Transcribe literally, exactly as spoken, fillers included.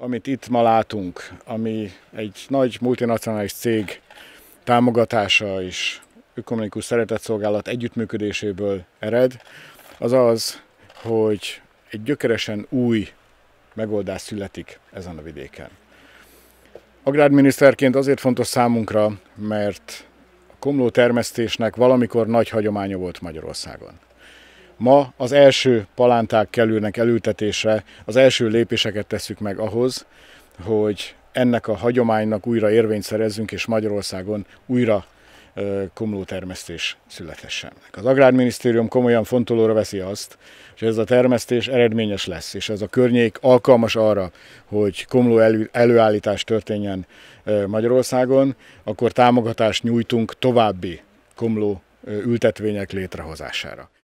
Amit itt ma látunk, ami egy nagy multinacionális cég támogatása és ökumenikus szeretetszolgálat együttműködéséből ered, az az, hogy egy gyökeresen új megoldás születik ezen a vidéken. Agrárminiszterként azért fontos számunkra, mert a komló termesztésnek valamikor nagy hagyománya volt Magyarországon. Ma az első palánták kerülnek elültetésre, az első lépéseket tesszük meg ahhoz, hogy ennek a hagyománynak újra érvényt szerezzünk, és Magyarországon újra komlótermesztés születhessen. Az Agrárminisztérium komolyan fontolóra veszi azt, hogy ez a termesztés eredményes lesz, és ez a környék alkalmas arra, hogy komló elő, előállítás történjen Magyarországon, akkor támogatást nyújtunk további komló ültetvények létrehozására.